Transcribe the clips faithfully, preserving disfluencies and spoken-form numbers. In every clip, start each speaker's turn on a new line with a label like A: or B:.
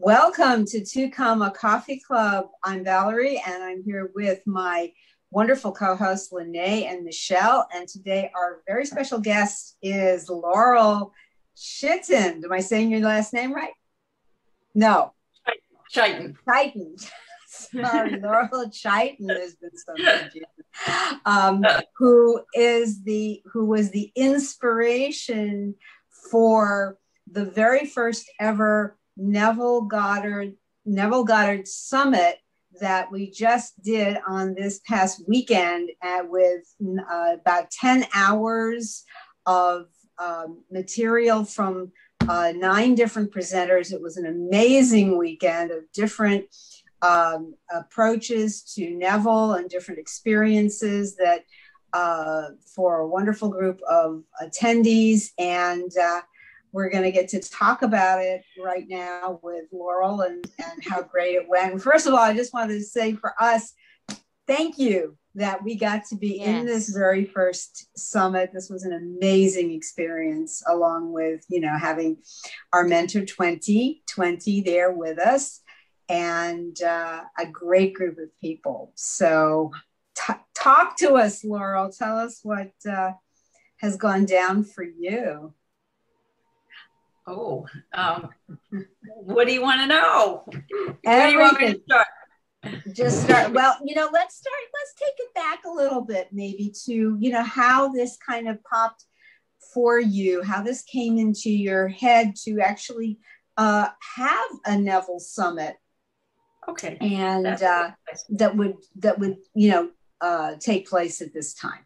A: Welcome to Two Comma Coffee Club. I'm Valerie, and I'm here with my wonderful co-hosts, Lene and Michelle. And today our very special guest is Laurel Chiten. Am I saying your last name right? No.
B: Chiten.
A: Chiten. Sorry, Laurel Chiten has been so good. Um, who is the who was the inspiration for the very first ever Neville Goddard Neville Goddard Summit that we just did on this past weekend at, with uh, about ten hours of um, material from uh, nine different presenters. It was an amazing weekend of different um, approaches to Neville and different experiences that uh, for a wonderful group of attendees. And uh, we're going to get to talk about it right now with Laurel and, and how great it went. First of all, I just wanted to say for us, thank you that we got to be yes. in this very first summit. This was an amazing experience, along with, you know, having our mentor twenty twenty there with us and uh, a great group of people. So t- talk to us, Laurel. Tell us what uh, has gone down for you.
B: Oh, um, what do you want to know?
A: Everything. Where do you want me to
B: start?
A: Just start. Well, you know, let's start. Let's take it back a little bit, maybe to, you know, how this kind of popped for you, how this came into your head to actually uh, have a Neville Summit.
B: Okay.
A: And uh, that would that would, you know, uh, take place at this time.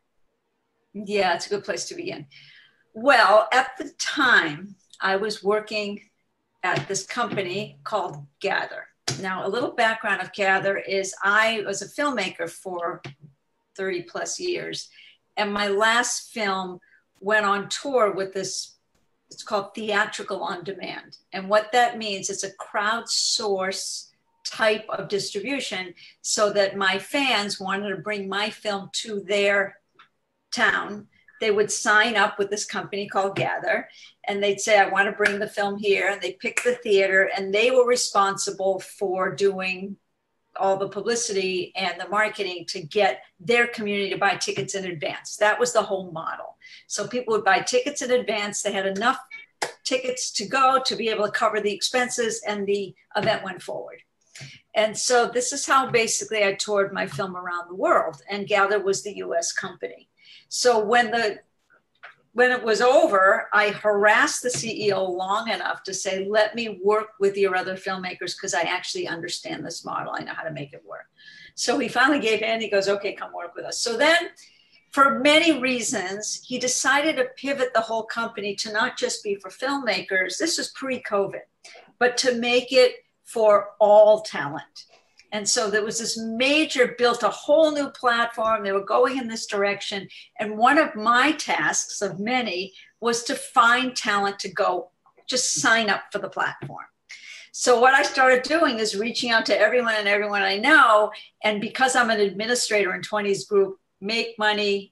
B: Yeah, it's a good place to begin. Well, at the time, I was working at this company called Gather. Now, a little background of Gather is I was a filmmaker for thirty plus years. And my last film went on tour with this, it's called theatrical on demand. And what that means is a crowdsource type of distribution so that my fans wanted to bring my film to their town. They would sign up with this company called Gather, and they'd say, I want to bring the film here. And they pick the theater, and they were responsible for doing all the publicity and the marketing to get their community to buy tickets in advance. That was the whole model. So people would buy tickets in advance. They had enough tickets to go to be able to cover the expenses, and the event went forward. And so this is how basically I toured my film around the world, and Gather was the U S company. So when the when it was over, I harassed the C E O long enough to say, let me work with your other filmmakers because I actually understand this model. I know how to make it work. So he finally gave in. He goes, okay, come work with us. So then for many reasons, he decided to pivot the whole company to not just be for filmmakers. This was pre-COVID, but to make it for all talent. And so there was this major, built a whole new platform. They were going in this direction. And one of my tasks of many was to find talent to go just sign up for the platform. So what I started doing is reaching out to everyone and everyone I know. And because I'm an administrator in twenties group, make money,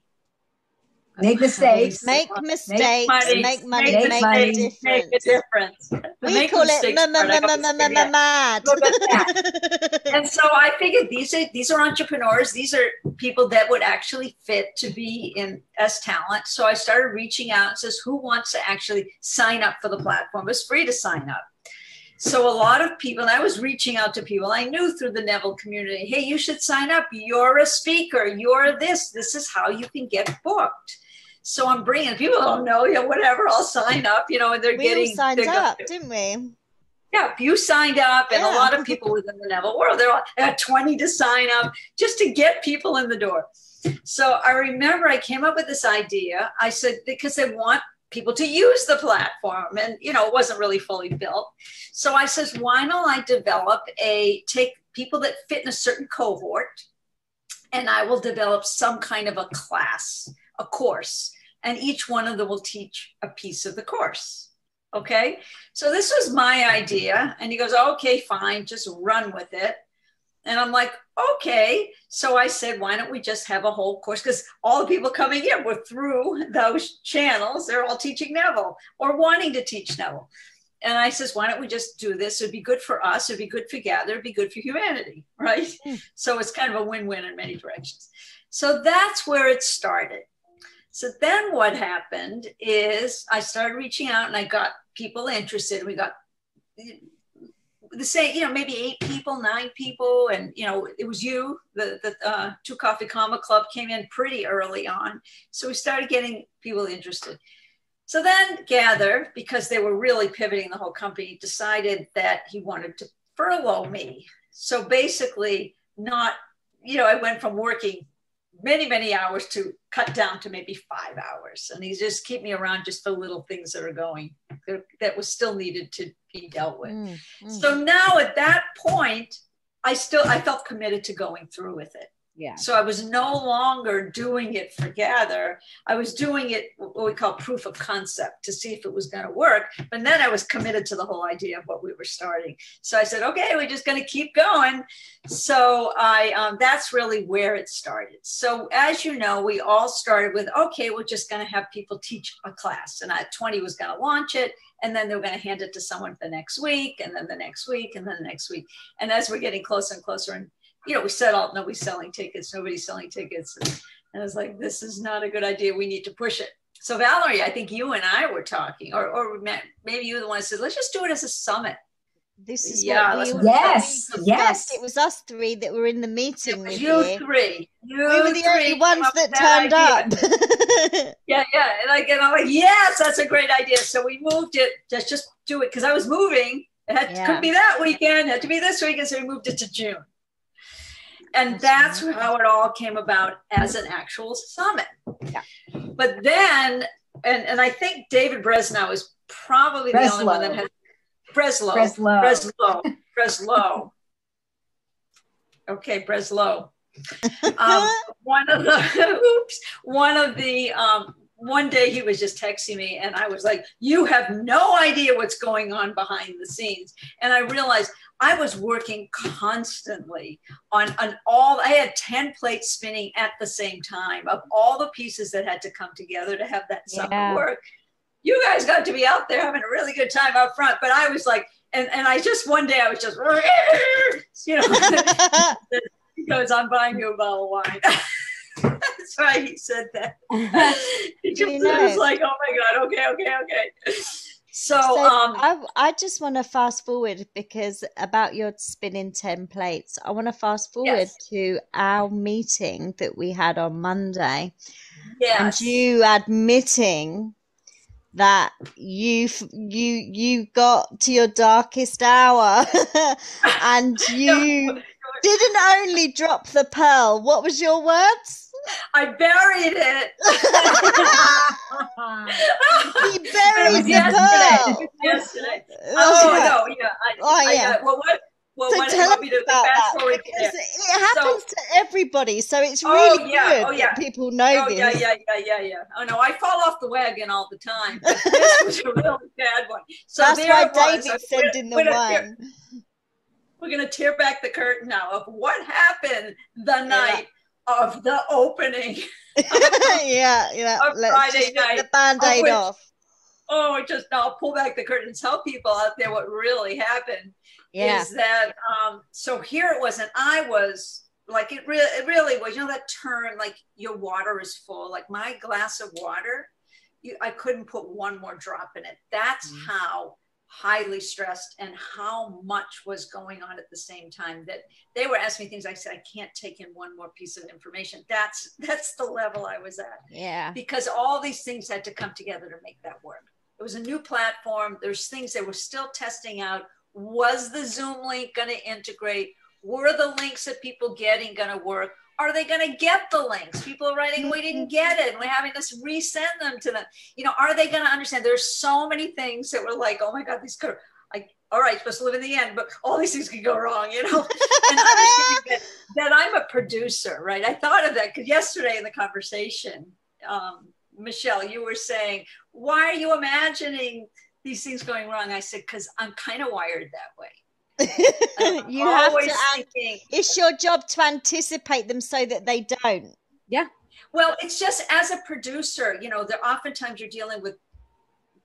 A: Make mistakes.
C: Make mistakes. Make money. Make,
B: make,
C: make,
B: make, make a difference.
C: We make call it mad.
B: And so I figured these are these are entrepreneurs. These are people that would actually fit to be in as talent. So I started reaching out and says, who wants to actually sign up for the platform? It was free to sign up. So a lot of people, and I was reaching out to people I knew through the Neville community. Hey, you should sign up. You're a speaker. You're this. This is how you can get booked. So I'm bringing people don't know, you know, whatever, I'll sign up, you know, and they're
C: we
B: getting.
C: all signed up, didn't we?
B: Yeah, you signed up, and
C: yeah.
B: a lot of people within the Neville world, they're all at twenty to sign up just to get people in the door. So I remember I came up with this idea. I said, because they want people to use the platform, and, you know, it wasn't really fully built. So I says, why don't I develop a, take people that fit in a certain cohort, and I will develop some kind of a class, a course, and each one of them will teach a piece of the course. Okay. So this was my idea. And he goes, okay, fine, just run with it. And I'm like, okay. So I said, why don't we just have a whole course? Because all the people coming in were through those channels. They're all teaching Neville or wanting to teach Neville. and I says, why don't we just do this? It'd be good for us. It'd be good for Gather. It'd be good for humanity, right? Mm. So it's kind of a win-win in many directions. So that's where it started. So then what happened is I started reaching out and I got people interested. We got the same, you know, maybe eight people, nine people. And, you know, it was you, the, the uh, Two Coffee Comma Club came in pretty early on. So we started getting people interested. So then Gather, because they were really pivoting the whole company, decided that he wanted to furlough me. So basically not, you know, I went from working many, many hours to cut down to maybe five hours. And he just keep me around just for little things that are going, that was still needed to be dealt with. Mm, mm. So now at that point, I still, I felt committed to going through with it. Yeah. So I was no longer doing it for Gather. I was doing it what we call proof of concept to see if it was going to work. But then I was committed to the whole idea of what we were starting. So I said, okay, we're just going to keep going. So I, um, that's really where it started. So as you know, we all started with, okay, we're just going to have people teach a class. And I, twenty was going to launch it. And then they were going to hand it to someone the next week, and then the next week, and then the next week. And as we're getting closer and closer, and you know, we said, oh, nobody's selling tickets, nobody's selling tickets. And, and I was like, this is not a good idea. We need to push it. So Valerie, I think you and I were talking, or, or maybe you were the one who said, let's just do it as a summit.
C: This is
B: yeah,
C: what we
A: yes, yes.
C: It was us three that were in the meeting with
B: you.
C: You
B: three. You
C: we were the
B: three
C: only ones that, that turned
B: idea.
C: up.
B: yeah, yeah. And, I, and I'm like, yes, that's a great idea. So we moved it, just, just do it. Because I was moving. It had, yeah. couldn't be that weekend. It had to be this weekend. So we moved it to June. And that's how it all came about as an actual summit. Yeah. But then, and, and I think David Breslau is probably the
A: Breslau.
B: only one that has Breslau.
A: Breslau.
B: Breslau. Breslau. Okay, Breslau. Um, one of the, oops, one of the, um, one day he was just texting me and I was like, you have no idea what's going on behind the scenes. And I realized I was working constantly on, on all, I had ten plates spinning at the same time of all the pieces that had to come together to have that summit yeah. work. You guys got to be out there having a really good time out front. But I was like, and, and I just, one day I was just, you know, because I'm buying you a bottle of wine. That's why he said that. He just was like, oh my God, okay, okay, okay. So,
C: so
B: um,
C: I, I just want to fast forward because about your spinning ten plates, I want to fast forward yes. to our meeting that we had on Monday.
B: Yes.
C: And you admitting that you you you got to your darkest hour and you no. didn't only drop the pearl. What was your words?
B: I buried it.
C: He buried the
B: yesterday.
C: pearl.
B: Yesterday. Oh, no, yeah. I,
C: oh, yeah.
B: I, well, what? Well,
C: so
B: what
C: tell
B: want me to
C: about
B: fast
C: that,
B: forward
C: because
B: there.
C: it happens
B: so,
C: to everybody, so it's really
B: oh, yeah,
C: good
B: oh, yeah.
C: that people know
B: oh,
C: this.
B: yeah, yeah, yeah, yeah, yeah. Oh no, I fall off the wagon all the time. But this was a really bad one. So
C: that's
B: there
C: why
B: it was.
C: David
B: So
C: sent in the one.
B: We're gonna tear back the curtain now of what happened the night yeah. of the opening.
C: yeah, yeah.
B: Of
C: Let's
B: Friday
C: just
B: night.
C: Get the Band-Aid
B: which,
C: off.
B: Oh, just now pull back the curtain and tell people out there what really happened.
C: Yeah.
B: Is that um so here it was, and I was like, it really it really was, you know, that term, like your water is full, like my glass of water, you, I couldn't put one more drop in it. That's mm-hmm. how highly stressed and how much was going on at the same time that they were asking me things. I said, I can't take in one more piece of information. That's that's the level I was at.
C: Yeah.
B: Because all these things had to come together to make that work. It was a new platform. There's things they were still testing out. Was the Zoom link going to integrate? Were the links that people getting going to work? Are they going to get the links? People are writing, we didn't get it. We're having us resend them to them. You know, are they going to understand? There's so many things that were like, oh my God, these could, like, all right, supposed to live in the end, but all these things could go wrong, you know? And understanding that, that I'm a producer, right? I thought of that because yesterday in the conversation, um, Michelle, you were saying, why are you imagining these things going wrong? I said, because I'm kind of wired that way.
C: You have to
B: thinking,
C: it's your job to anticipate them so that they don't.
A: Yeah.
B: Well, it's just as a producer, you know, there oftentimes you're dealing with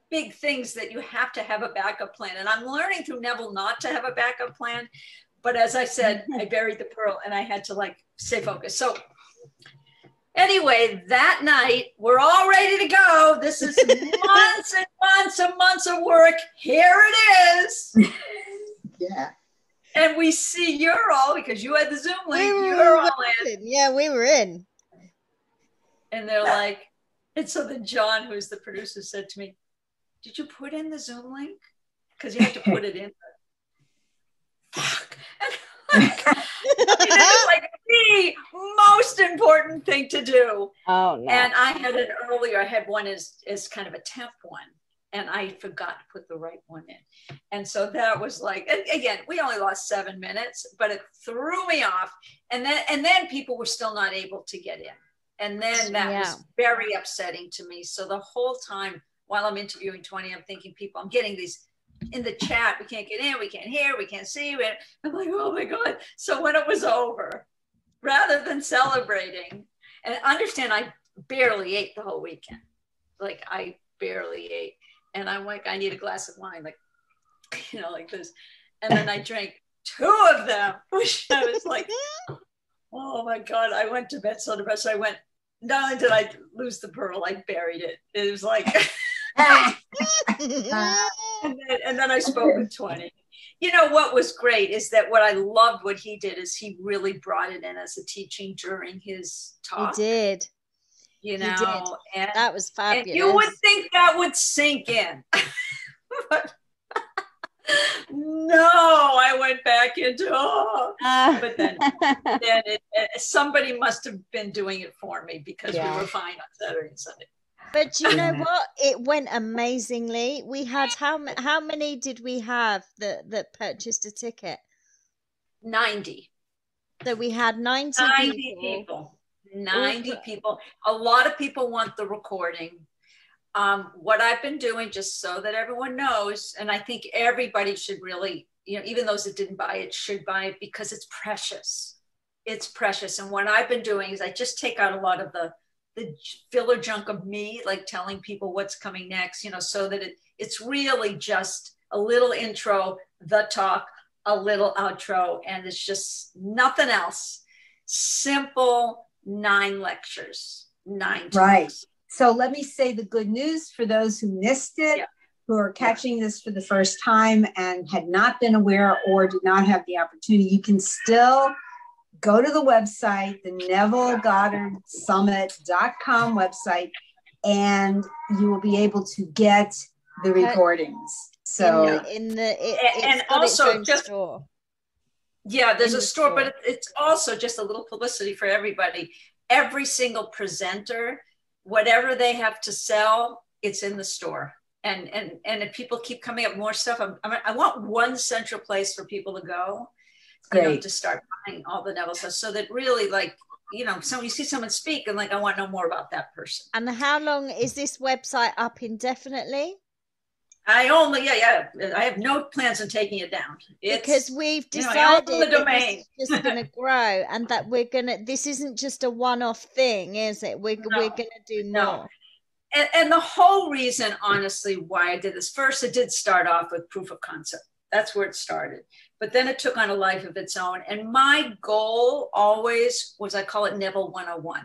B: big things that you have to have a backup plan. And I'm learning through Neville not to have a backup plan. But as I said, I buried the pearl and I had to like stay focused. So anyway, that night, we're all ready to go. This is months and months and months of work. Here it is.
A: Yeah.
B: And we see you're all, because you had the Zoom link,
C: We were
B: you're all in.
C: in. Yeah, we were in.
B: And they're like, and so then John, who's the producer, said to me, did you put in the Zoom link? Because you have to put it in. Fuck. And like, I mean, this is like the most important thing to do.
D: Oh no.
B: And I had it earlier, I had one as, as kind of a temp one. And I forgot to put the right one in. And so that was like, and again, we only lost seven minutes, but it threw me off. And then, and then people were still not able to get in. And then that
C: Yeah.
B: was very upsetting to me. So the whole time while I'm interviewing twenty, I'm thinking people, I'm getting these in the chat, we can't get in, we can't hear, we can't see. And I'm like, oh my God. So when it was over, rather than celebrating, and understand, I barely ate the whole weekend. Like I barely ate. And I'm like, I need a glass of wine, like, you know, like this. And then I drank two of them, which I was like, oh my God, I went to bed so depressed. So I went, not only did I lose the pearl, I buried it. It was like, and, then, and then I spoke with twenty. You know, what was great is that what I loved what he did is he really brought it in as a teaching during his talk.
C: He did.
B: You
C: He
B: know,
C: did.
B: and,
C: That was fabulous.
B: and you would think that would sink in. But no, I went back into, oh.
D: Uh,
B: But then, then it, it, somebody must have been doing it for me because
D: Yeah.
B: we were fine on Saturday and Sunday.
C: But you know what? It went amazingly. We had how ma- how many did we have that that purchased a ticket?
B: ninety.
C: So we had ninety,
B: ninety
C: people.
B: people. ninety people. A lot of people want the recording. Um, what I've been doing, just so that everyone knows, and I think everybody should really, you know, even those that didn't buy it should buy it because it's precious. It's precious. And what I've been doing is I just take out a lot of the, the filler junk of me, like telling people what's coming next, you know, so that it, it's really just a little intro, the talk, a little outro, and it's just nothing else. Simple nine lectures, nine talks.
A: Right. So let me say the good news for those who missed it,
B: Yeah.
A: who are catching this for the first time and had not been aware or did not have the opportunity. You can still go to the website, the Neville Goddard Summit dot com website, and you will be able to get the recordings. So
C: in the, in the it,
B: And-
C: it's
B: and
C: got its
B: also
C: own
B: just-
C: store.
B: Yeah, there's
C: In
B: a
C: the
B: store,
C: store.
B: but it- it's also just a little publicity for everybody. Every single presenter, whatever they have to sell, it's in the store. And and and if people keep coming up more stuff, I'm, I'm, I want one central place for people to go, you know,
A: great.
B: to start buying all the Neville stuff, so that really, like, you know, so you see someone speak and like, I want to know more about that person.
C: And how long is this website up indefinitely?
B: I only, yeah, yeah, I have no plans on taking it down. It's,
C: Because we've
B: you know, I own
C: decided
B: the
C: that
B: domain.
C: this is just going to grow, and that we're gonna. This isn't just a one-off thing, is it? We're
B: No,
C: we're gonna do
B: no.
C: more.
B: And, and the whole reason, honestly, why I did this, first, it did start off with proof of concept. That's where it started. But then it took on a life of its own. And my goal always was, I call it Neville one oh one.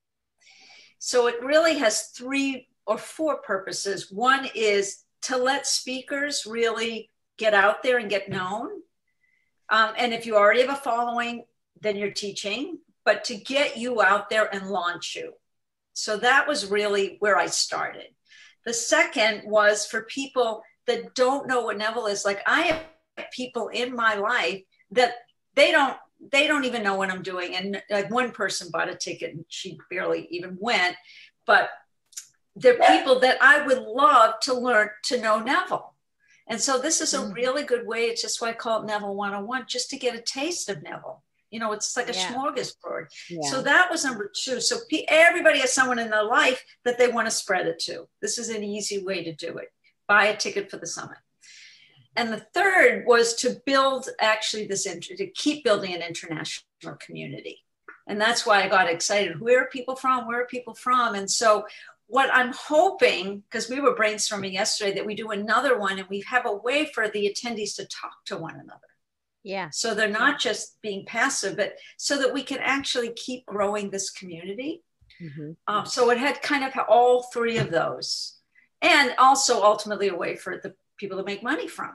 B: So it really has three or four purposes. One is to let speakers really get out there and get known. Um, and if you already have a following, then you're teaching, but to get you out there and launch you. So that was really where I started. The second was for people that don't know what Neville is. Like, I have people in my life that they don't, they don't even know what I'm doing. And like, one person bought a ticket and she barely even went, but they're people that I would love to learn to know Neville. And so this is a
C: Mm.
B: really good way. It's just why I call it Neville one oh one, just to get a taste of Neville. You know, it's like a
C: Yeah.
B: smorgasbord.
D: yeah.
B: So that was number two. So pe- everybody has someone in their life that they want to spread it to. This is an easy way to do it. Buy a ticket for the summit. And the third was to build actually this, inter- to keep building an international community. And that's why I got excited. Where are people from? Where are people from? And so what I'm hoping, because we were brainstorming yesterday, that we do another one and we have a way for the attendees to talk to one another.
C: Yeah.
B: So they're not just being passive, but so that we can actually keep growing this community. Mm-hmm. Um, so it had kind of all three of those, and also ultimately a way for the people to make money from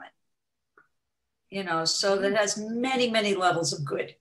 B: it. You know, so that has many, many levels of good.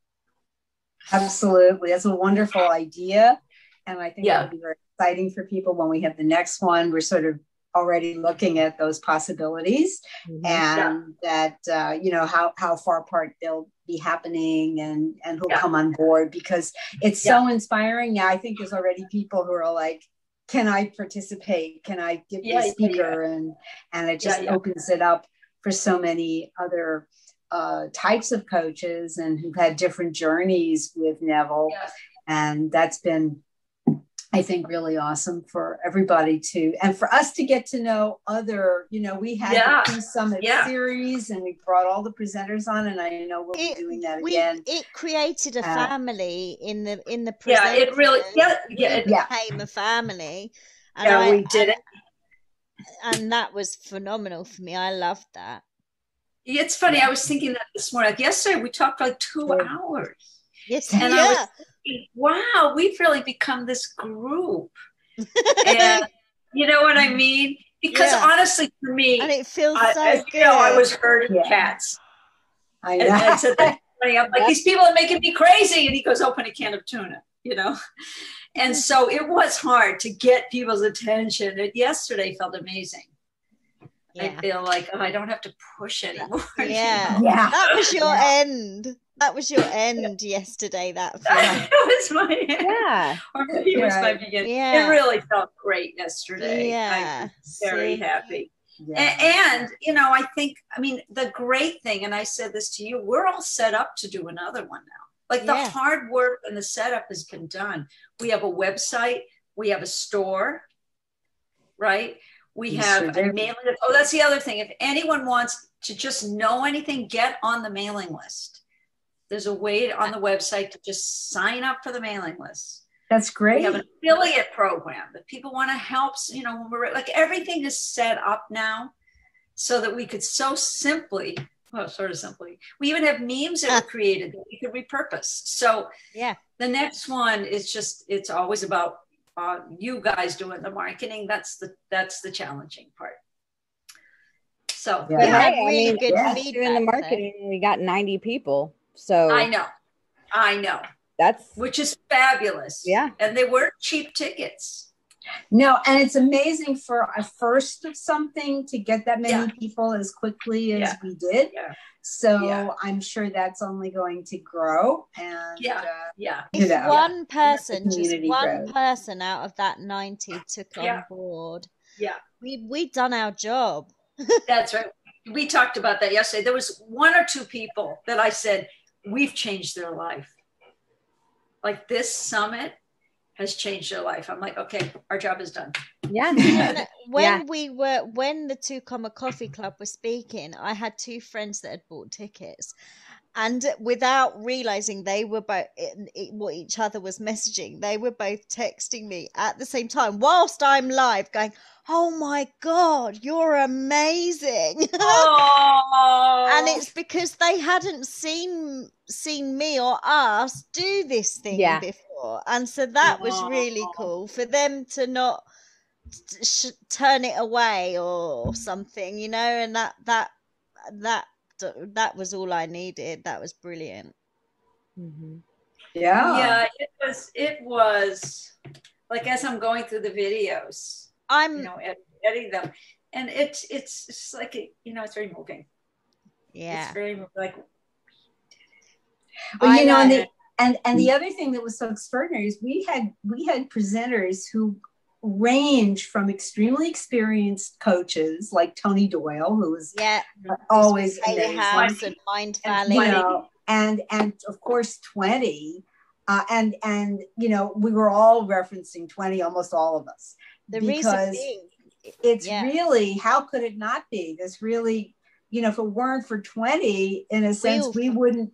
A: Absolutely. That's a wonderful idea. And I think
B: yeah.
A: it'll be very exciting for people when we have the next one. We're sort of already looking at those possibilities mm-hmm. and yeah. that, uh, you know, how, how far apart they'll be happening and, and who'll yeah. come on board, because it's yeah. so inspiring. Now, I think there's already people who are like, can I participate? Can I give yeah, you a speaker? Yeah, yeah. And, and it just yeah, yeah. opens it up for so many other uh, types of coaches and who've had different journeys with Neville. Yeah. And that's been, I think, really awesome for everybody to, and for us to get to know other, you know, we had yeah. the pre-summit yeah. series and we brought all the presenters on, and I know we'll it, be doing that we, again.
C: It created a uh, family in the, in the presenters.
B: Yeah, it really, yeah, yeah,
C: it became yeah. a family.
B: And yeah, I, we did
C: and,
B: it.
C: And that was phenomenal for me. I loved that.
B: It's funny. I was thinking that this morning. Like yesterday, we talked for like two yeah. hours.
C: Yes,
B: and
C: yeah.
B: I was thinking, wow, we've really become this group. And you know what I mean? Because yeah. honestly, for me,
C: and it feels
B: I,
C: so
B: as
C: good.
B: You know, I was herding yeah. cats.
A: I know.
B: And I said that funny. I'm like, these people are making me crazy. And he goes, open a can of tuna, you know? And so it was hard to get people's attention. It yesterday felt amazing. Yeah. I feel like oh, I don't have to push anymore.
C: Yeah,
A: you know?
C: yeah. That was your yeah. end. That was your end yesterday. That
B: it was my end.
C: Yeah,
B: or maybe it was my beginning. Yeah. It really felt great yesterday.
C: Yeah,
B: I was very
C: See?
B: happy.
A: Yeah.
B: And, and you know, I think I mean the great thing, and I said this to you, we're all set up to do another one now. Like the
C: yeah.
B: hard work and the setup has been done. We have a website. We have a store, right? We
A: you
B: have
A: sure
B: a mailing list. Oh, that's the other thing. If anyone wants to just know anything, get on the mailing list. There's a way on the website to just sign up for the mailing list.
A: That's great.
B: We have an affiliate program that people want to help. You know, when we're like everything is set up now so that we could so simply, well, sort of simply, we even have memes that were created that we could repurpose. So
C: yeah,
B: the next one is just, it's always about Uh, you guys doing the marketing. That's the that's the challenging part. So
C: yeah, yeah.
D: Hey, I
C: really
D: mean,
C: good
D: yeah.
C: feedback,
D: doing the marketing, though. We got ninety people. So
B: I know, I know.
D: That's
B: which is fabulous.
D: Yeah,
B: and they weren't cheap tickets.
A: No, and it's amazing for a first of something to get that many
B: yeah.
A: people as quickly as
B: yeah.
A: we did.
B: Yeah.
A: So
B: yeah.
A: I'm sure that's only going to grow. And
B: yeah,
A: uh,
B: yeah.
C: If
A: know,
C: one
A: yeah.
C: person, just one
A: grows.
C: person out of that ninety took
B: yeah.
C: on board,
B: yeah,
C: we we done our job.
B: That's right. We talked about that yesterday. There was one or two people that I said we've changed their life. Like this summit has changed their life. I'm like, okay, our job is done.
D: Yeah.
C: When
D: yeah.
C: we were, when the Two Comma Coffee Club was speaking, I had two friends that had bought tickets, and without realizing they were both what each other was messaging, they were both texting me at the same time whilst I'm live, going, "Oh my God, you're amazing!"
B: Oh.
C: And it's because they hadn't seen seen me or us do this thing
D: yeah.
C: before, and so that was really cool for them to not sh- turn it away or something, you know. And that that that that was all I needed. That was brilliant.
D: Mm-hmm.
A: Yeah,
B: yeah. It was. It was like as I'm going through the videos,
C: I'm
B: you know ed- editing them, and it's it's it's like a, you know it's very moving.
C: Yeah,
B: it's very like.
A: Well, you know, and the and and the other thing that was so extraordinary is we had we had presenters who range from extremely experienced coaches like Tony Doyle, who was
C: yeah
A: always
C: amazing, House and Mind Valley,
A: you know, and and of course twenty, uh, and and you know we were all referencing twenty, almost all of us,
C: the
A: because
C: being,
A: it's
C: yeah.
A: really, how could it not be this really, you know, if it weren't for twenty, in a sense, we wouldn't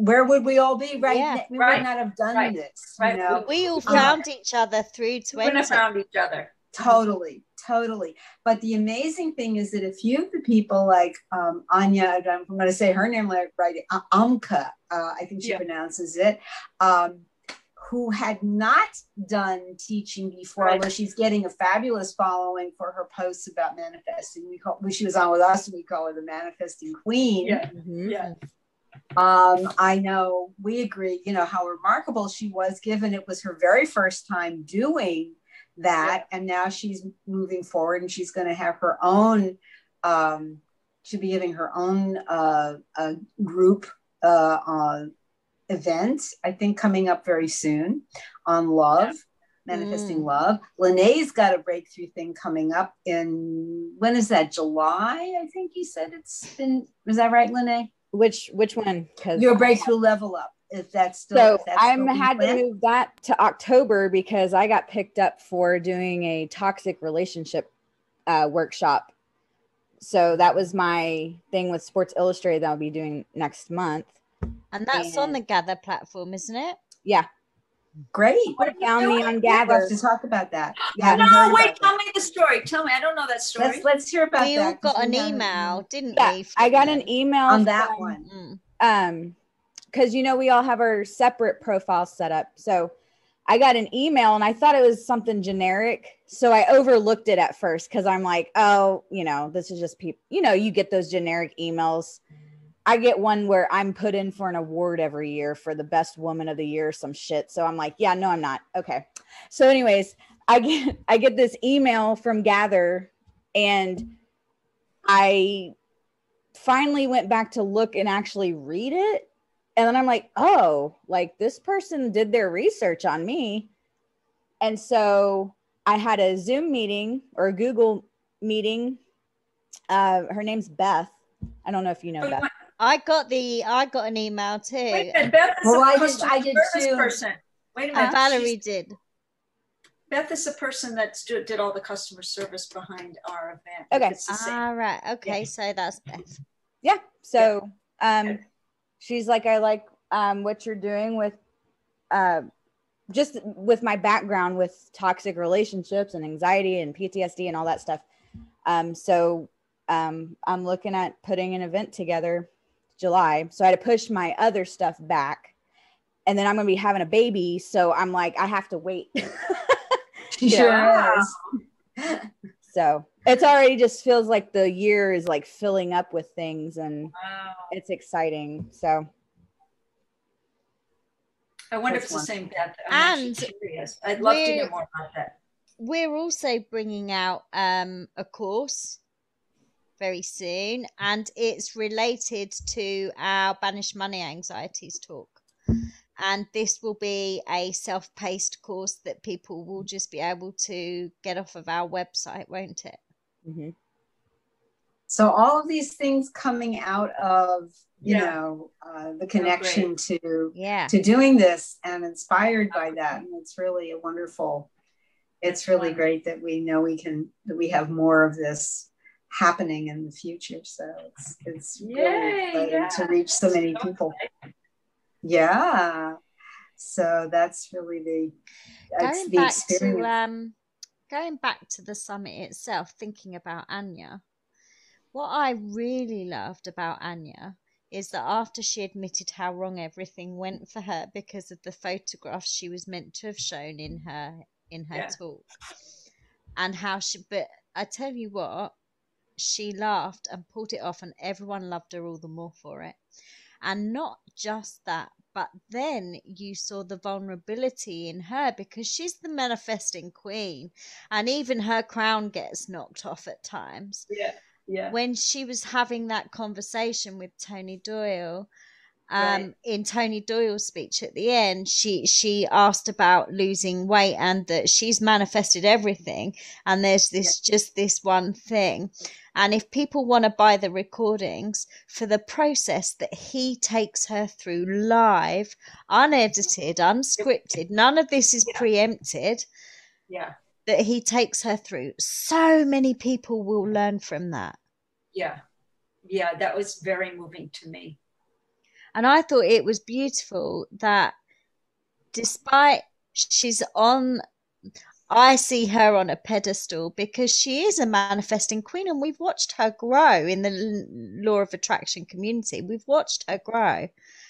A: where would we all be right
C: Yeah.
A: now? We
B: Right.
A: would not have done
B: Right.
A: this.
B: Right.
A: You know?
C: We all
A: Um,
C: found each other through
B: We
C: twenty.
B: wouldn't have found each other.
A: Totally, totally. But the amazing thing is that if you have the people like um, Anya, I'm going to say her name like right, uh, Amka, uh, I think she
B: Yeah.
A: pronounces it, um, who had not done teaching before,
B: Right.
A: although she's getting a fabulous following for her posts about manifesting. We call, when she was on with us, we call her the manifesting queen.
B: Yeah.
D: Mhm.
B: Yeah.
A: Um, I know we agree, you know, how remarkable she was, given it was her very first time doing that. And now she's moving forward and she's going to have her own, um, she'll be giving her own uh, uh, group uh, uh, event, I think, coming up very soon on love, yeah. manifesting
C: Mm.
A: love. Lene's got a breakthrough thing coming up in, when is that? July, I think you said it's been, is that right, Lene?
D: Which which one? Because
A: Your breakthrough level up, if that's still.
D: so
A: if that's
D: I'm
A: still
D: had to
A: planned.
D: move that to October because I got picked up for doing a toxic relationship uh, workshop. So that was my thing with Sports Illustrated that I'll be doing next month.
C: And that's on
D: And-
C: the Gather platform, isn't it?
D: Yeah,
A: Great.
B: What are you
D: found me
B: doing?
D: on
A: We'll
D: Gather.
A: have to talk about that.
D: Yeah.
A: haven't
B: No,
A: heard
B: wait,
A: about
B: tell
A: that.
B: me the story. Tell me. I don't know that story.
A: Let's let's hear about
C: We
A: that.
C: all
A: 'cause
C: got
A: we
C: an
A: haven't-
C: email, didn't
D: Yeah,
C: we?
D: I
C: from
D: got an
C: them?
D: email
A: on that
D: from-
A: one.
C: Mm.
D: um because you know we all have our separate profiles set up, so I got an email and I thought it was something generic, so I overlooked it at first because I'm like, oh, you know, this is just people, you know, you get those generic emails. I get one where I'm put in for an award every year for the best woman of the year or some shit, so I'm like, yeah, no, I'm not. Okay, so anyways, I get I get this email from Gather, and I finally went back to look and actually read it. And then I'm like, oh, like this person did their research on me. And so I had a Zoom meeting or a Google meeting. Uh, her name's Beth. I don't know if you know
B: Oh,
D: Beth.
B: wait,
C: I got the I got an email too.
B: wait a minute. Beth is
A: Well,
B: a
A: I did-
B: customer
A: I did
B: service
A: too.
B: person. Wait a
C: And
B: minute.
C: Valerie
B: She's-
C: did.
B: Beth is the person that stu- did all the customer service behind our event.
D: Okay.
B: It's the same.
C: Ah, right. Okay,
B: Yeah.
C: so that's Beth.
D: Yeah. So um,
B: Good.
D: she's like, I like um, what you're doing with uh, just with my background with toxic relationships and anxiety and P T S D and all that stuff. Um, so um, I'm looking at putting an event together July. So I had to push my other stuff back. And then I'm going to be having a baby. So I'm like, I have to wait.
A: She sure
B: Yeah.
A: is.
D: So it's already just feels like the year is like filling up with things and
B: Wow.
D: it's exciting. So
B: I wonder
A: That's
B: if it's the same Beth. I'm
C: And
B: actually curious. I'd love to hear
C: we're-
B: more about that.
C: We're also bringing out um, a course very soon, and it's related to our Banish Money Anxieties talk. And this will be a self-paced course that people will just be able to get off of our website, won't it?
D: mhm.
A: So all of these things coming out of, you
B: Yeah.
A: know, uh, the connection to
C: Yeah.
A: to doing this and inspired by that. And it's really a wonderful, it's really
B: Wonderful.
A: great that we know we can, that we have more of this happening in the future. So it's, it's
B: Yay,
A: really exciting
B: yeah.
A: to reach so many
B: So
A: people. Yeah. So that's really the, that's
C: Going
A: the
C: back to
A: experience.
C: um, going back to the summit itself, thinking about Anya, what I really loved about Anya is that after she admitted how wrong everything went for her because of the photographs she was meant to have shown in her in her
B: Yeah.
C: talk, and how she, but I tell you what, she laughed and pulled it off, and everyone loved her all the more for it. And not just that, but then you saw the vulnerability in her because she's the manifesting queen, and even her crown gets knocked off at times.
B: Yeah. Yeah.
C: When she was having that conversation with Tony Doyle, um,
B: Right.
C: in Tony Doyle's speech at the end, she she asked about losing weight and that she's manifested everything, and there's this just this one thing. And if people want to buy the recordings for the process that he takes her through live, unedited, unscripted, none of this is
B: Yeah.
C: preempted,
B: Yeah.
C: that he takes her through, so many people will learn from that.
B: Yeah. Yeah. That was very moving to me.
C: And I thought it was beautiful that despite she's on, I see her on a pedestal because she is a manifesting queen, and we've watched her grow in the law of attraction community. We've watched her grow.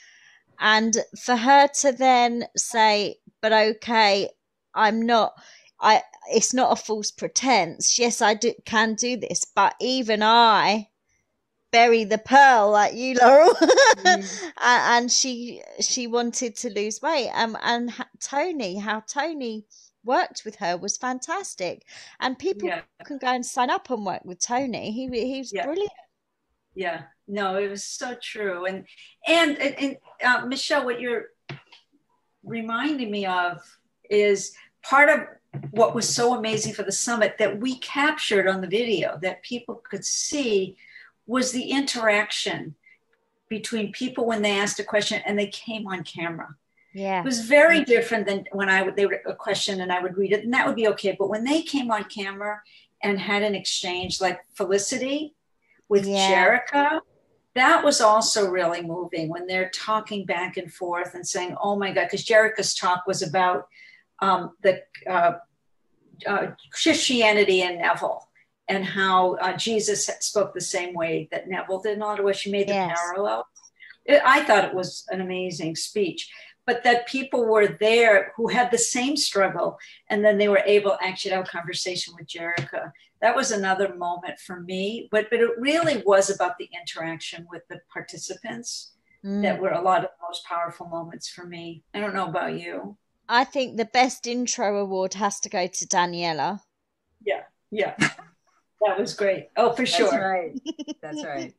C: And for her to then say, but okay, I'm not, I, it's not a false pretense. Yes, I do, can do this, but even I bury the pearl like you, Laurel. Mm. And she, she wanted to lose weight. Um, and Tony, how Tony worked with her was fantastic, and people yeah. can go and sign up and work with Tony. He he's
B: yeah.
C: brilliant.
B: Yeah, no, it was so true. And and and uh, Michelle, what you're reminding me of is part of what was so amazing for the summit that we captured on the video that people could see was the interaction between people when they asked a question and they came on camera.
C: Yeah,
B: it was very different than when I would, they would a question and I would read it and that would be okay. But when they came on camera and had an exchange like Felicity with yeah. Jerica, that was also really moving when they're talking back and forth and saying, oh my God, because Jerica's talk was about um, the uh, uh, Christianity and Neville and how uh, Jesus spoke the same way that Neville did. In other words, she made the yes. parallel. It, I thought it was an amazing speech. But that people were there who had the same struggle, and then they were able actually to have a conversation with Jerica. That was another moment for me, but, but it really was about the interaction with the participants mm. that were a lot of the most powerful moments for me. I don't know about you.
C: I think the best intro award has to go to Daniela.
B: Yeah, yeah. That was great. Oh, for sure.
A: That's right. That's right.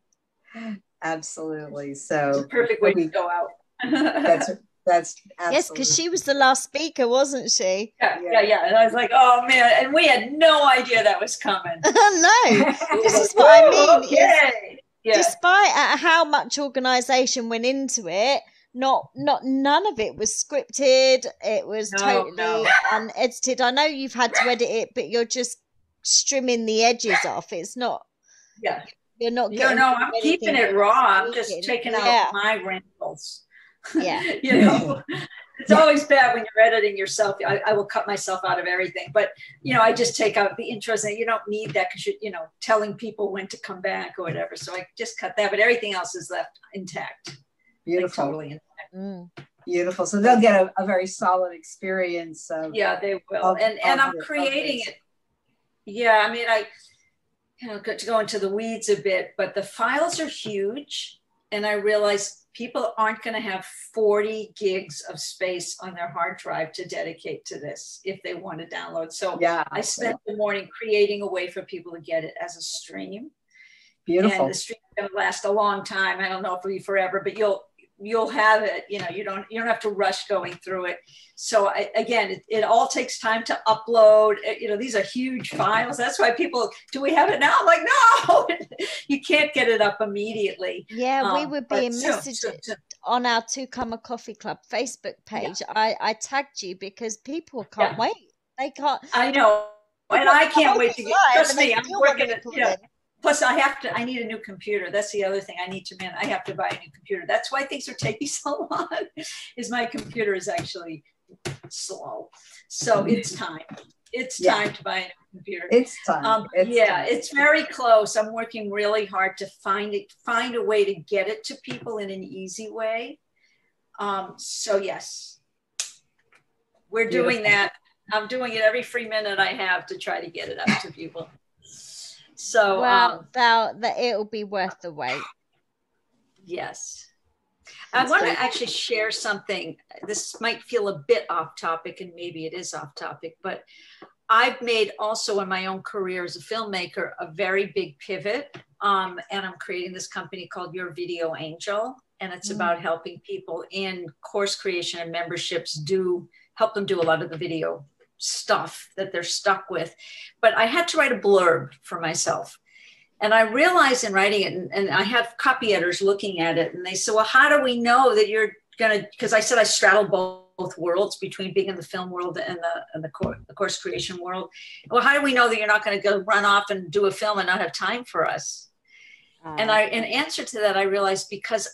A: Absolutely. So
B: it's a perfect way we, to go out.
A: That's That's absolutely.
C: Yes, because she was the last speaker, wasn't she?
B: Yeah, yeah, yeah. And I was like, oh man, and we had no idea that was coming.
C: No, this is what I mean.
B: Okay. Yeah.
C: Despite uh, how much organisation went into it, not not none of it was scripted. It was no, totally no. unedited. I know you've had to edit it, but you're just trimming the edges off. It's not.
B: Yeah.
C: You're not.
B: No, no. I'm keeping it raw. I'm just taking yeah. out my wrinkles.
C: Yeah.
B: You know, it's always bad when you're editing yourself. I, I will cut myself out of everything, but you know, I just take out the intros and you don't need that because you're, you know, telling people when to come back or whatever. So I just cut that, but everything else is left intact.
A: Beautiful.
B: Like, totally intact.
C: Mm.
A: Beautiful. So they'll get a, a very solid experience. Of,
B: yeah, they will. Of, and and I'm creating it. Yeah. I mean, I, you know, to go into the weeds a bit, but the files are huge. And I realized people aren't going to have forty gigs of space on their hard drive to dedicate to this if they want to download. So yeah, I spent the morning creating a way for people to get it as a stream.
A: Beautiful.
B: And the stream is going to last a long time. I don't know if it'll be forever, but you'll you'll have it. You know, you don't you don't have to rush going through it. So I, again, it, it all takes time to upload. You know, these are huge files. That's why people, do we have it now? I'm like, no, you can't get it up immediately.
C: Yeah, um, we were being
B: so,
C: messaged
B: so, so,
C: on our Two Comma Coffee Club Facebook page. Yeah. I, I tagged you because people can't
B: yeah.
C: wait. They can't.
B: I know. And I can't wait to get, trust me, I'm working it. Yeah. Plus, I have to, I need a new computer. That's the other thing I need to, man, I have to buy a new computer. That's why things are taking so long, is my computer is actually slow. So it's time. It's yeah. time to buy a new computer.
A: It's time.
B: Um,
A: it's
B: yeah,
A: time.
B: It's very close. I'm working really hard to find it, find a way to get it to people in an easy way. Um, so yes, we're Beautiful. doing that. I'm doing it every free minute I have to try to get it out to people. So
C: well,
B: um,
C: that that it'll be worth the wait.
B: Yes. I want to actually share something. This might feel a bit off topic, and maybe it is off topic, but I've made also in my own career as a filmmaker a very big pivot. Um, and I'm creating this company called Your Video Angel. And it's mm. about helping people in course creation and memberships do help them do a lot of the video stuff that they're stuck with. But I had to write a blurb for myself. And I realized in writing it, and, and I have copy editors looking at it, and they said, well, how do we know that you're going to, because I said I straddle both, both worlds between being in the film world and the, and the, course, the course creation world. Well, how do we know that you're not going to go run off and do a film and not have time for us? Uh, and I, in answer to that, I realized because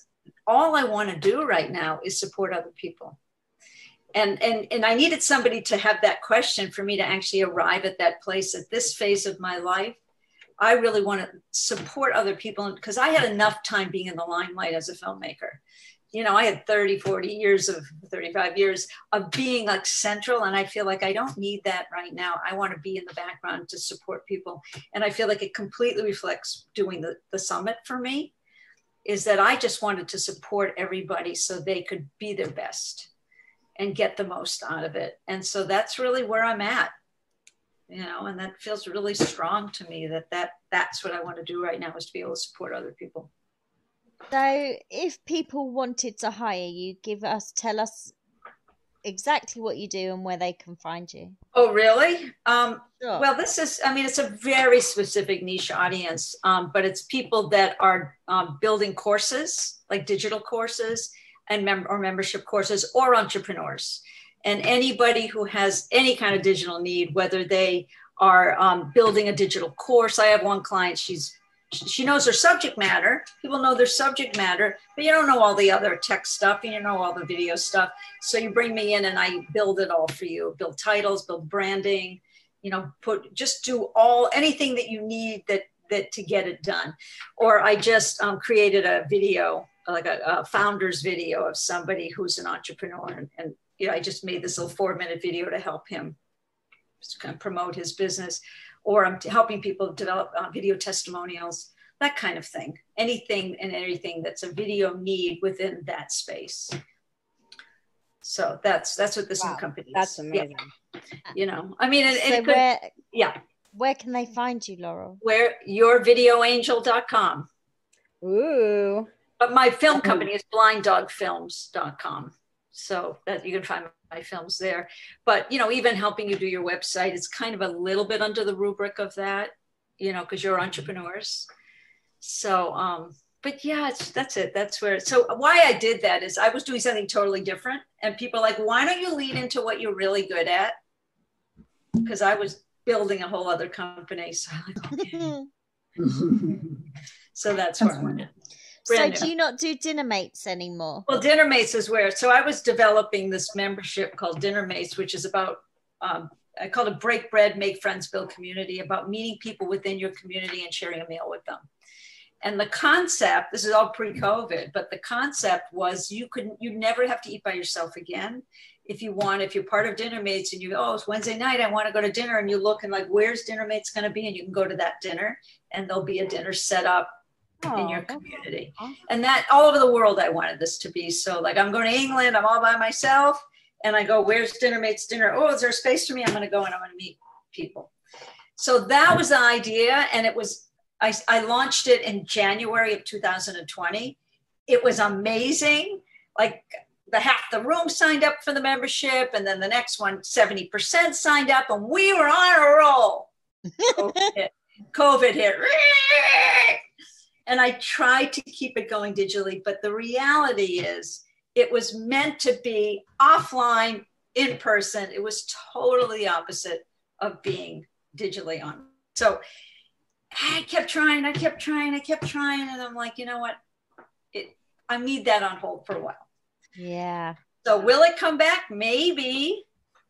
B: all I want to do right now is support other people. And, and, and I needed somebody to have that question for me to actually arrive at that place at this phase of my life. I really want to support other people because I had enough time being in the limelight as a filmmaker. You know, I had thirty, forty years of thirty-five years of being like central. And I feel like I don't need that right now. I want to be in the background to support people. And I feel like it completely reflects doing the, the summit for me, is that I just wanted to support everybody so they could be their best and get the most out of it. And so that's really where I'm at, you know, and that feels really strong to me that, that that's what I want to do right now, is to be able to support other people.
C: So if people wanted to hire you, give us, tell us exactly what you do and where they can find you.
B: Oh, really? Um,
C: Sure.
B: Well, this is, I mean, it's a very specific niche audience, um, but it's people that are um, building courses, like digital courses and mem- or membership courses, or entrepreneurs. And anybody who has any kind of digital need, whether they are um, building a digital course. I have one client, she's she knows her subject matter. People know their subject matter, but you don't know all the other tech stuff and you know all the video stuff. So you bring me in and I build it all for you, build titles, build branding, you know, put, just do all, anything that you need that, that to get it done. Or I just um, created a video, like a, a founder's video of somebody who's an entrepreneur. And, and, you know, I just made this little four minute video to help him just kind of promote his business. Or I'm helping people develop uh, video testimonials, that kind of thing. Anything and everything that's a video need within that space. So that's that's what this
D: Wow,
B: new company is.
D: That's amazing.
B: Yeah. You know, I mean, it,
C: So
B: it could,
C: where,
B: yeah.
C: where can they find you, Laurel?
B: Where your video angel dot com.
D: Ooh.
B: But my film company is blind dog films dot com. So that you can find my films there. But, you know, even helping you do your website, it's kind of a little bit under the rubric of that, you know, because you're entrepreneurs. So, um, but yeah, it's, that's it. That's where, so why I did that is I was doing something totally different. And people are like, why don't you lean into what you're really good at? Because I was building a whole other company. So I'm like, okay. So that's where I'm at.
C: So do you not do dinner mates anymore?
B: Well, dinner mates is where, so I was developing this membership called Dinner Mates, which is about, um, I call it break bread, make friends, build community, about meeting people within your community and sharing a meal with them. And the concept, this is all pre-COVID, but the concept was you couldn't, you never have to eat by yourself again. If you want, if you're part of Dinner Mates and you go, oh, it's Wednesday night, I want to go to dinner, and you look and like, where's Dinner Mates going to be? And you can go to that dinner and there'll be a dinner set up in your community. Awesome. And that all over the world, I wanted this to be. So like, I'm going to England, I'm all by myself. And I go, where's Dinner Mates dinner? Oh, is there space for me? I'm going to go and I'm going to meet people. So that was the idea. And it was, I, I launched it in January of two thousand twenty. It was amazing. Like the half the room signed up for the membership. And then the next one, seventy percent signed up, and we were on a roll. COVID hit. COVID hit. And I tried to keep it going digitally, but the reality is it was meant to be offline, in person. It was totally the opposite of being digitally on. So I kept trying, I kept trying, I kept trying. And I'm like, you know what? It, I need that on hold for a while.
C: Yeah.
B: So will it come back? Maybe,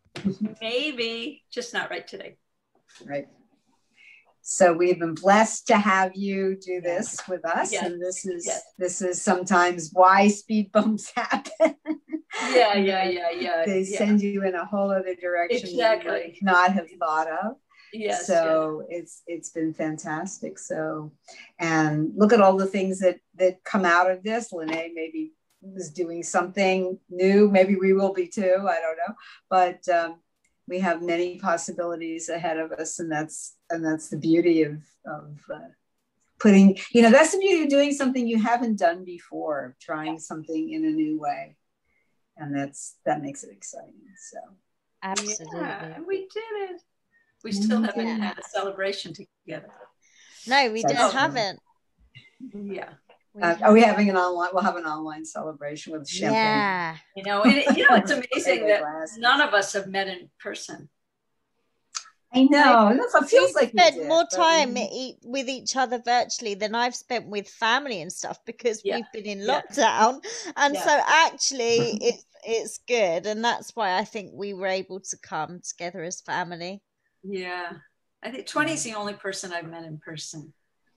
B: maybe, just not right today.
A: Right. So we've been blessed to have you do this with us.
B: Yes.
A: And this is,
B: Yes.
A: this is sometimes why speed bumps happen.
B: Yeah, yeah, yeah, yeah.
A: They
B: yeah.
A: send you in a whole other direction
B: Exactly.
A: you would not have thought of.
B: Yes.
A: So
B: yes.
A: it's it's been fantastic. So, and look at all the things that that come out of this. Lene maybe was doing something new. Maybe we will be too. I don't know. But um, we have many possibilities ahead of us, and that's and that's the beauty of of uh, putting. You know, that's the beauty of doing something you haven't done before, trying something in a new way, and that's that makes it exciting. So,
C: absolutely,
B: yeah, we did it. We still haven't yeah. had a celebration together.
C: No, we just haven't.
B: Yeah.
A: Uh, are we having an online? We'll have an online celebration with champagne.
C: Yeah.
B: You know, and it, you know, it's amazing that none of us have met in person.
A: I know. That's what it feels like.
C: We spent
A: we did,
C: more time
A: we...
C: e- with each other virtually than I've spent with family and stuff because
B: yeah.
C: we've been in
B: yeah.
C: lockdown. And
B: yeah.
C: so actually it's it's good. And that's why I think we were able to come together as family.
B: Yeah. I think twenty is the only person I've met in person.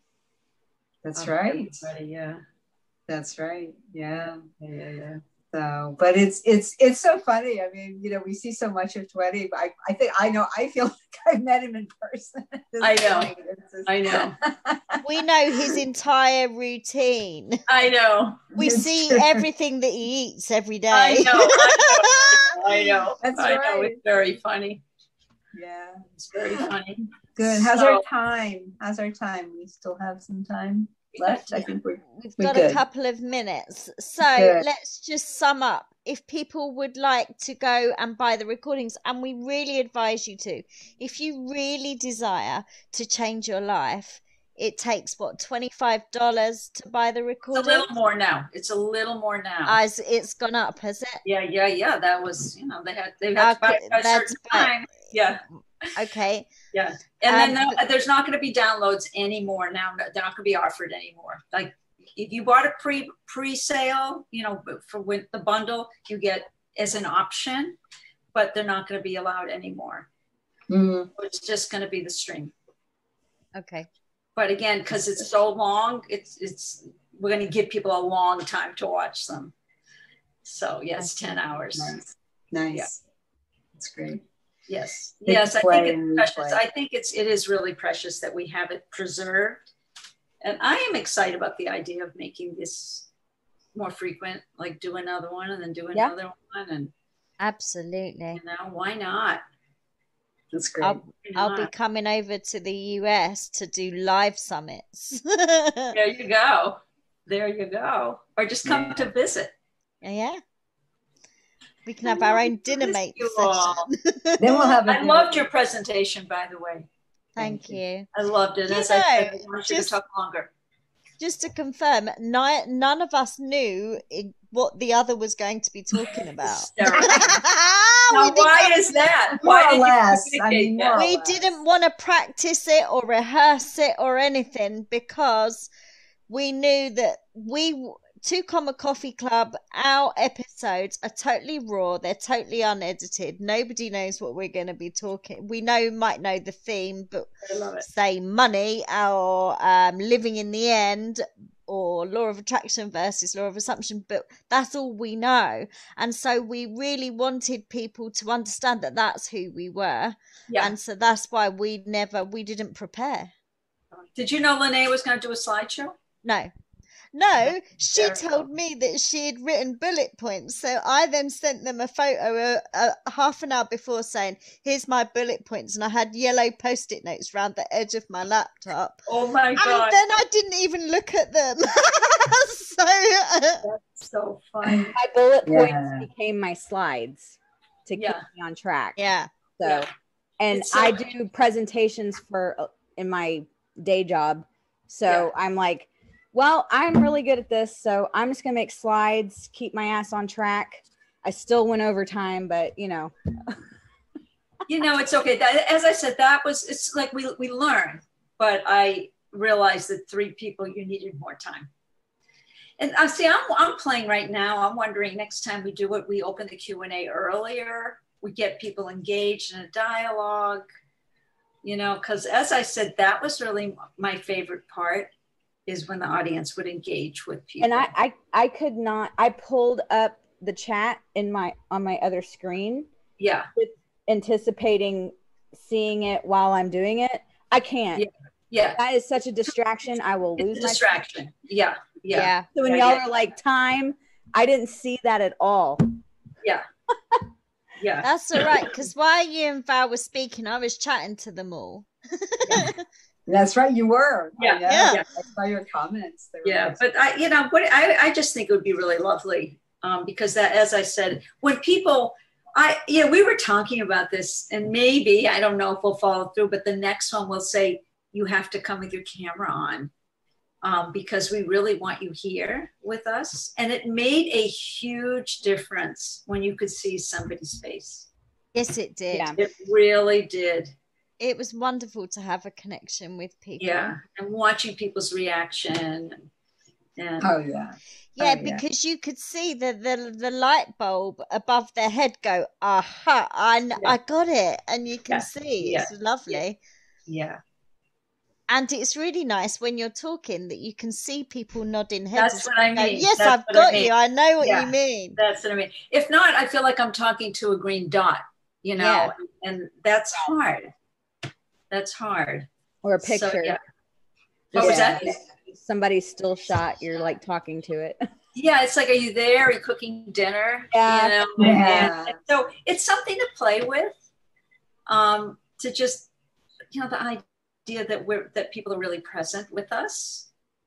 A: That's
B: um,
A: right.
B: Everybody, yeah.
A: That's right. Yeah.
B: Yeah, yeah, yeah.
A: So, but it's it's it's so funny. I mean, you know, we see so much of twenty. But I I think I know. I feel like I've met him in person.
B: I know. Just... I know.
C: We know his entire routine.
B: I know.
C: We
A: it's
C: see
A: true.
C: everything that he eats every day.
B: I know. I know. I know.
A: That's
B: I
A: right.
B: know. It's very funny.
A: Yeah,
B: it's very funny.
A: Good. How's
B: so,
A: our time? How's our time? We still have some time left. I think we're
C: we've
A: we're
C: got
A: good.
C: a couple of minutes. So
A: good.
C: Let's just sum up. If people would like to go and buy the recordings, and we really advise you to, if you really desire to change your life, it takes what, twenty-five dollars to buy the recording?
B: It's a little more now. It's a little more now.
C: As it's gone up, has it?
B: Yeah, yeah, yeah. That was, you know, they had they had
C: okay,
B: to buy a certain time. Yeah.
C: Okay.
B: Yeah. And
C: um,
B: then the, there's not going to be downloads anymore now. They're not going to be offered anymore. Like if you bought a pre pre-sale, you know, for with the bundle, you get as an option, but they're not going to be allowed anymore.
A: Mm.
B: It's just going to be the stream.
C: Okay.
B: But again, because it's so long, it's it's we're going to give people a long time to watch them. So yes, ten hours.
A: Nice. Nice.
B: Yeah.
A: That's great.
B: Yes.
A: Big
B: yes, I think it's precious.
A: Play.
B: I think it's it is really precious that we have it preserved. And I am excited about the idea of making this more frequent, like do another one and then do another yeah. one. And
C: absolutely.
B: You know, why not?
A: That's great.
C: I'll, I'll be coming over to the U S to do live summits.
B: There you go. There you go. Or just come yeah. to visit.
C: Yeah. We can have our own dinner mate session.
A: Then we'll have. A
B: I loved your presentation, by the way.
C: Thank, Thank you. you.
B: I loved it.
C: You
B: As
C: know,
B: I said, I want you
C: just,
B: to talk longer.
C: Just to confirm, ni- none of us knew what the other was going to be talking about.
B: Now, why is that? Why
A: more or less. I mean, more
C: we
A: or less.
C: didn't want to practice it or rehearse it or anything because we knew that we, Two Comma Coffee Club, our episodes are totally raw. They're totally unedited. Nobody knows what we're going to be talking. We know, might know the theme, but say money or um, living in the end or law of attraction versus law of assumption, but that's all we know. And so we really wanted people to understand that that's who we were. Yeah. And so that's why we never, we didn't prepare.
B: Did you know Lene was going to do a slideshow?
C: No. No, she told me that she had written bullet points. So I then sent them a photo a, a half an hour before saying, here's my bullet points. And I had yellow post-it notes around the edge of my laptop.
B: Oh my God.
C: And then I didn't even look at them. so uh,
B: That's so fun.
D: My bullet points
A: yeah.
D: became my slides to keep
B: yeah.
D: me on track.
C: Yeah.
D: So,
B: yeah.
D: and
B: so
D: I do presentations for uh, in my day job. So yeah. I'm like, well, I'm really good at this, so I'm just going to make slides, keep my ass on track. I still went over time, but, you know.
B: You know, it's okay. That, as I said, that was, it's like we, we learn, but I realized that three people, you needed more time. And I see, I'm, I'm playing right now. I'm wondering next time we do it, we open the Q and A earlier. We get people engaged in a dialogue, you know, because as I said, that was really my favorite part. Is when the audience would engage with people.
D: And I, I, I could not, I pulled up the chat in my, on my other screen.
B: Yeah.
D: Anticipating seeing it while I'm doing it. I can't.
B: Yeah. yeah.
D: That is such a distraction. I will lose
B: it's a distraction. My yeah. Yeah.
C: yeah.
D: So when
B: yeah,
D: y'all
B: yeah.
D: are like time, I didn't see that at all.
B: Yeah. Yeah.
C: That's all right. Because while you and Val were speaking, I was chatting to them all.
A: Yeah. That's right, you were.
B: Yeah,
C: yeah.
B: yeah.
A: I saw your comments. They were
B: yeah,
A: nice.
B: But I, you know, what I, I just think it would be really lovely um, because that, as I said, when people, I, yeah, we were talking about this, and maybe I don't know if we'll follow through, but the next one will say you have to come with your camera on um, because we really want you here with us, and it made a huge difference when you could see somebody's face.
C: Yes, it did.
D: Yeah.
B: It really did.
C: it was wonderful to have a connection with people.
B: Yeah, and watching people's reaction. And,
A: Oh yeah.
C: Yeah,
A: oh, yeah.
C: because you could see the, the the light bulb above their head go, aha, I, yeah. I got it. And you can yeah. see it's yeah. lovely.
B: Yeah.
C: And it's really nice when you're talking that you can see people nodding heads.
B: That's what I mean.
C: Go, yes,
B: That's
C: I've got
B: I mean.
C: you. I know what
B: yeah.
C: you mean.
B: That's what I mean. If not, I feel like I'm talking to a green dot, you know, yeah. and that's hard. That's hard.
D: Or a picture.
B: So, yeah.
D: What
B: yeah. was that?
D: Somebody's still shot. You're like talking to it.
B: Yeah, it's like, are you there? Are you cooking dinner?
D: Yeah.
B: You know?
A: yeah.
B: And, and so it's something to play with. Um, to just, you know, the idea that we're that people are really present with us.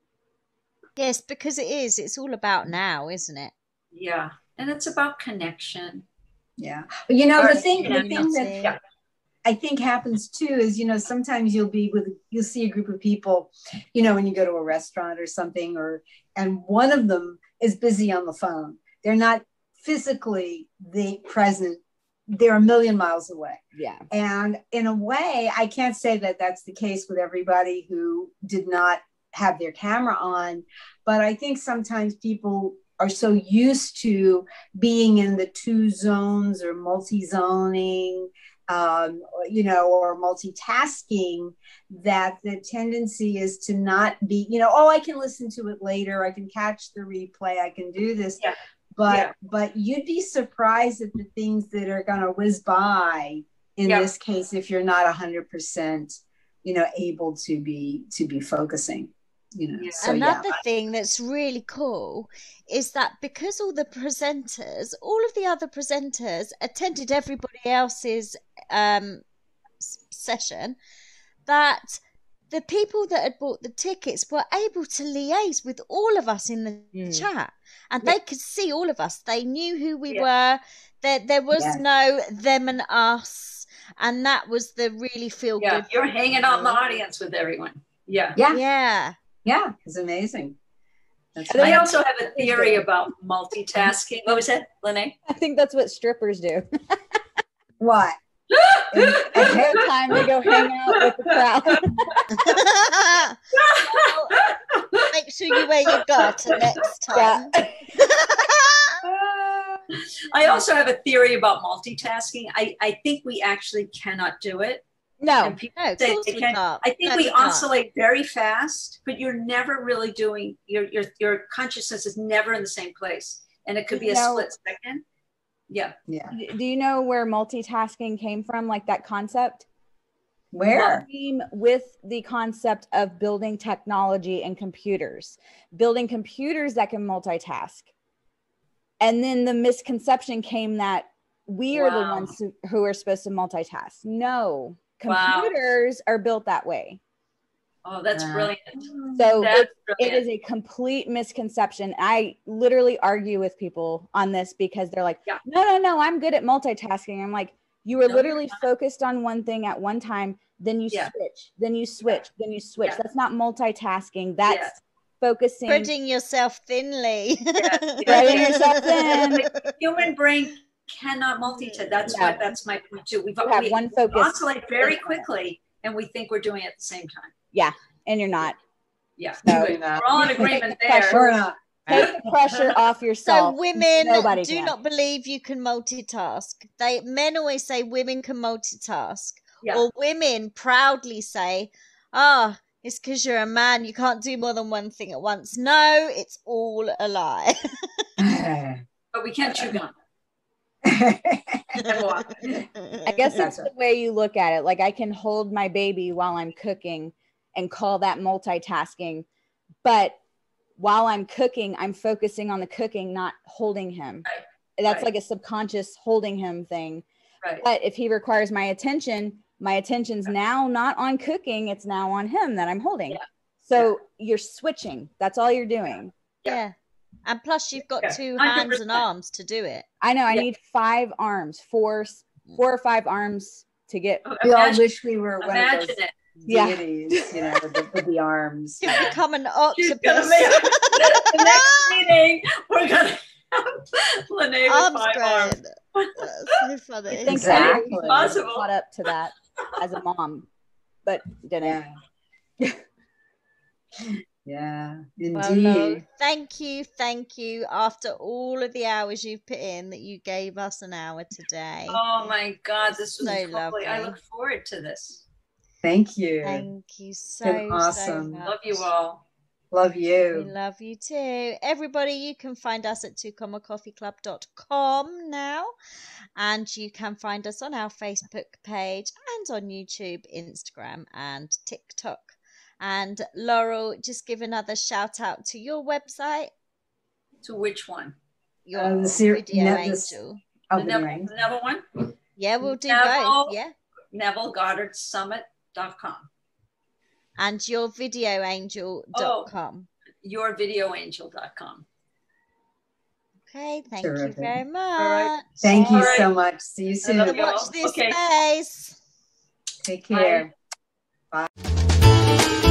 C: Yes, because it is. It's all about now, isn't it?
B: Yeah, and it's about connection.
A: Yeah, but you know
B: or,
A: the thing,
B: you know,
A: the thing that yeah. I think happens too is, you know, sometimes you'll be with, you'll see a group of people, you know, when you go to a restaurant or something, or, and one of them is busy on the phone. They're not physically the present. They're a million miles away.
D: Yeah.
A: And in a way, I can't say that that's the case with everybody who did not have their camera on, but I think sometimes people are so used to being in the two zones or multi-zoning, um, you know, or multitasking, that the tendency is to not be, you know, oh, I can listen to it later. I can catch the replay. I can do this.
B: Yeah.
A: But,
B: yeah.
A: but you'd be surprised at the things that are going to whiz by in
B: yeah.
A: this case, if you're not a hundred percent, you know, able to be, to be focusing. You know,
B: yeah.
A: so,
C: Another
A: yeah.
C: thing that's really cool is that because all the presenters, all of the other presenters attended everybody else's um, session, that the people that had bought the tickets were able to liaise with all of us in the mm. chat, and yeah. they could see all of us. They knew who we yeah. were. There, there was yeah. no them and us, and that was the really feel
B: yeah.
C: good.
B: You're hanging out in the audience with everyone. Yeah,
A: yeah,
C: yeah.
A: Yeah, it's amazing.
B: That's I also have a theory about multitasking. What was that, Lene?
D: I think that's what strippers do.
A: What?
D: Every time they go hang out with the crowd.
C: Well, make sure you wear your garter next time.
D: Yeah.
B: I also have a theory about multitasking. I, I think we actually cannot do it.
D: No,
C: no
B: say they can. I think no, we oscillate not. very fast, but you're never really doing, your your your consciousness is never in the same place. And it could be a know, split second. Yeah.
A: Yeah.
D: Do you know where multitasking came from, like that concept?
A: Where?
D: It came with the concept of building technology and computers, building computers that can multitask. And then the misconception came that we are wow. the ones who, who are supposed to multitask. No. Computers wow. are built that way.
B: Oh, that's brilliant.
D: So
B: that's
D: it,
B: brilliant.
D: it is a complete misconception. I literally argue with people on this because they're like,
B: yeah.
D: no, no, no, I'm good at multitasking. I'm like, you were no, literally focused on one thing at one time, then you
B: yeah.
D: switch, then you switch, yeah. then you switch. Yeah. That's not multitasking. That's
B: yeah.
D: focusing.
C: Spreading yourself thinly.
B: Yeah.
D: Spreading yourself thin.
B: Like, human brain cannot multitask. That's yeah. what that's my point too. We've
D: we have
B: we
D: one focus.
B: Oscillate very quickly, and we think we're doing it at the same time.
D: Yeah, and you're not.
B: Yeah,
D: so,
B: we're all in agreement there.
D: Pressure, take the pressure off yourself.
C: So women
D: Nobody
C: do
D: can.
C: not believe you can multitask. They men always say women can multitask,
B: yeah.
C: or women proudly say, "Ah, oh, it's because you're a man. You can't do more than one thing at once." No, it's all a lie.
B: But we can't chew gum.
D: I guess it's the way you look at it. Like I can hold my baby while I'm cooking and call that multitasking. But while I'm cooking, I'm focusing on the cooking, not holding him.
B: Right.
D: That's
B: right.
D: like a subconscious holding him thing.
B: Right.
D: But if he requires my attention, my attention's right. now not on cooking. It's now on him that I'm holding.
B: Yeah.
D: So yeah. you're switching. That's all you're doing.
C: Yeah. yeah. And plus you've got
B: yeah.
C: two
B: one hundred percent
C: hands and arms to do it.
D: I know. I
B: yeah.
D: need five arms, four, four or five arms to get.
A: Oh, we all wish we were one of those
B: it.
A: deities, yeah. you know, with the, with the arms.
C: You become an octopus.
B: The next meeting, we're going to have Lene with
C: arms
B: five arms.
C: That's so funny.
D: I think
A: exactly.
D: possible. Caught up to that. as a mom, but didn't.
A: Yeah. Yeah, indeed.
C: Well, Laurel, thank you, thank you. After all of the hours you've put in, that you gave us an hour today.
B: Oh my God, this was
C: so
B: lovely.
C: lovely.
B: I look forward to this.
A: Thank you.
C: Thank you so,
A: Been awesome.
C: so much.
B: Love you all.
A: Love
C: We
A: you.
C: love you too. Everybody, you can find us at two comma coffee club dot com now. And you can find us on our Facebook page and on YouTube, Instagram, and TikTok. And Laurel, just give another shout out to your website.
B: To which one?
C: Your
A: Uh, the ser-
C: Video
A: ne- this-
C: Angel.
A: Oh,
B: The
A: the
B: Neville,
A: ring.
B: the Neville one?
C: Yeah, we'll do
B: Neville-
C: both. Yeah.
B: Neville Goddard Summit dot com.
C: And your video angel dot com.
B: Oh, your video angel dot com.
C: Okay, thank
A: Terrific.
C: you very much.
B: All right.
A: Thank you
B: All right.
A: so much. See you soon.
B: love you.
C: Watch this
B: Okay.
C: space.
A: Take care.
B: Bye.
A: Bye.